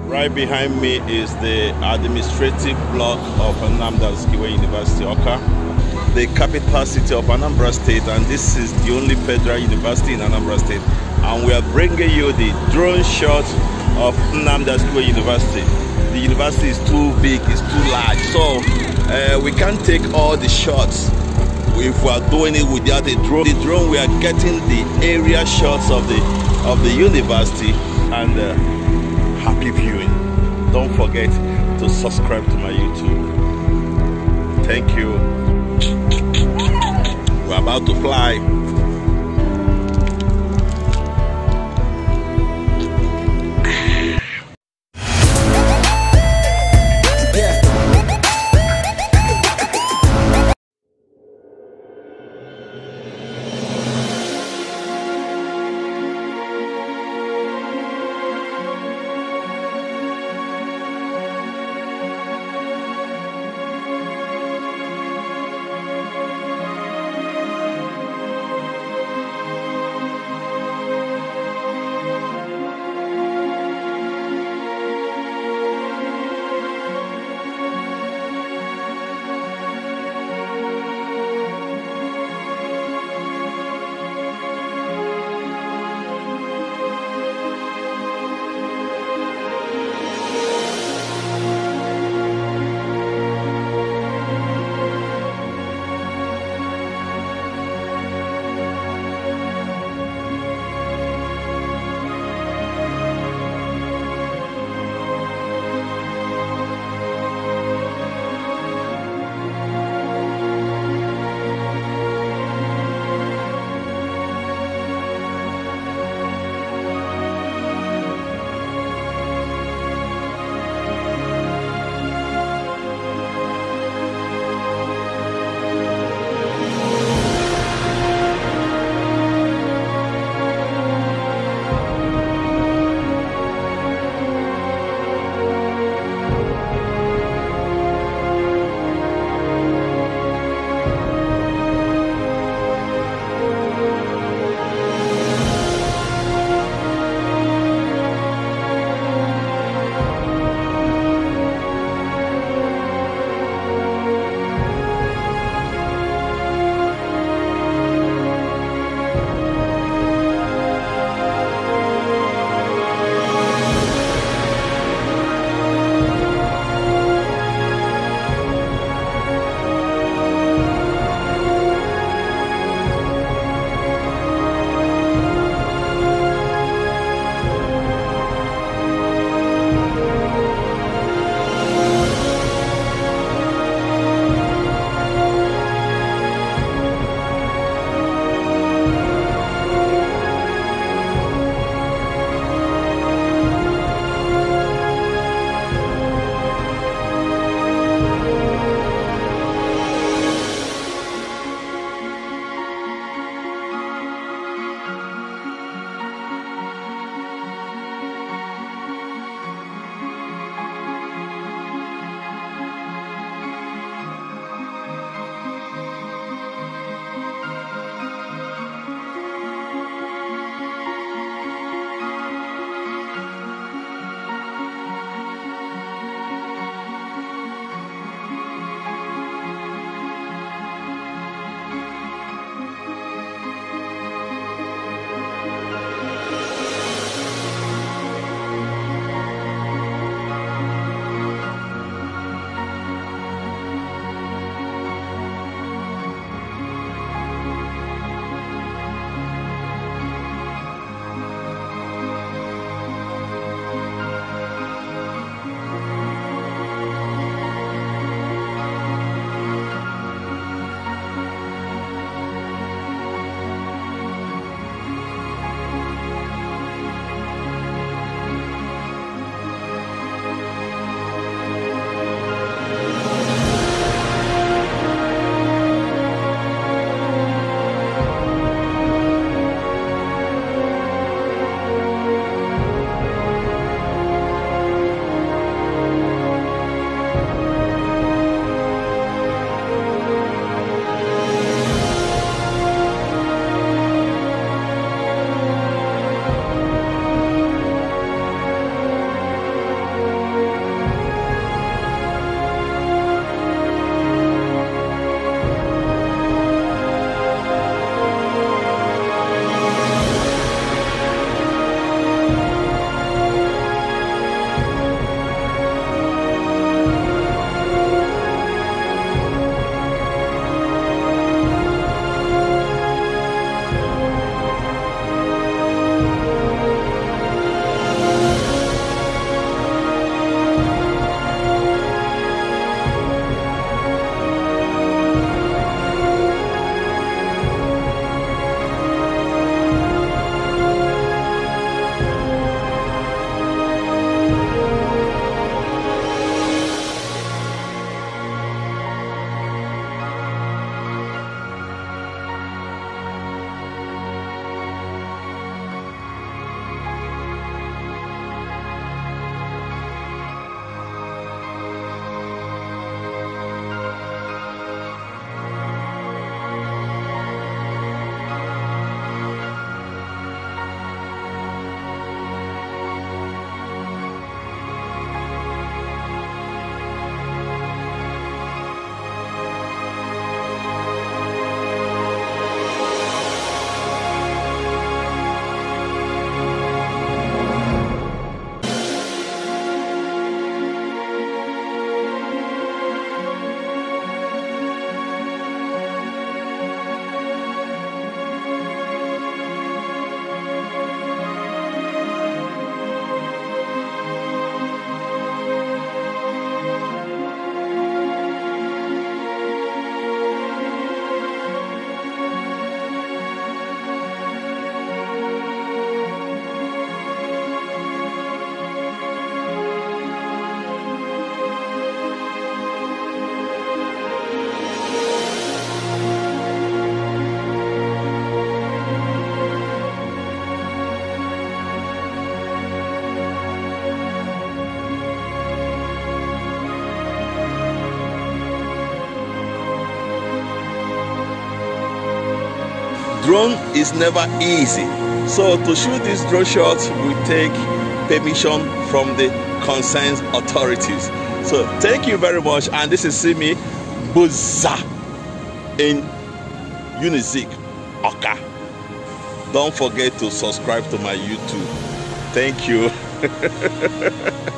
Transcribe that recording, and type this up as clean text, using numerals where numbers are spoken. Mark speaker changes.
Speaker 1: Right behind me is the administrative block of Nnamdi Azikiwe University, Awka, the capital city of Anambra State, and this is the only federal university in Anambra State. And we are bringing you the drone shot of Nnamdi Azikiwe University. The university is too big, it's too large, so we can't take all the shots if we are doing it without a drone. The drone, we are getting the area shots of the university, and happy viewing. Don't forget to subscribe to my YouTube. Thank you. We're about to fly. Drone is never easy. So to shoot these drone shots, we take permission from the concerned authorities. So thank you very much. And this is Simi Buza in UNIZIK, Awka. Don't forget to subscribe to my YouTube. Thank you.